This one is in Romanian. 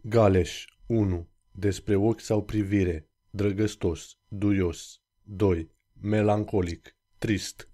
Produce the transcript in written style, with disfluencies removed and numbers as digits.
Galeș 1. Despre ochi sau privire. Drăgăstos, duios. 2. Melancolic, trist.